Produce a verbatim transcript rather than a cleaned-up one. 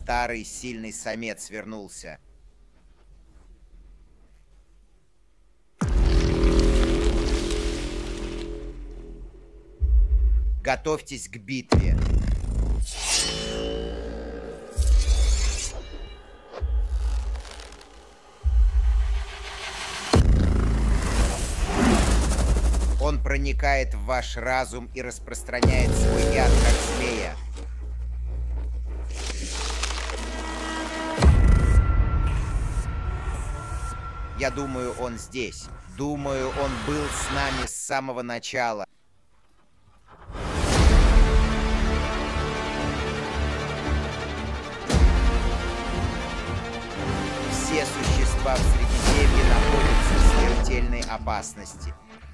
Старый сильный самец вернулся. Готовьтесь к битве. Он проникает в ваш разум и распространяет свой яд, как змея. Я думаю, он здесь. Думаю, он был с нами с самого начала. Все существа в Средиземье находятся в смертельной опасности.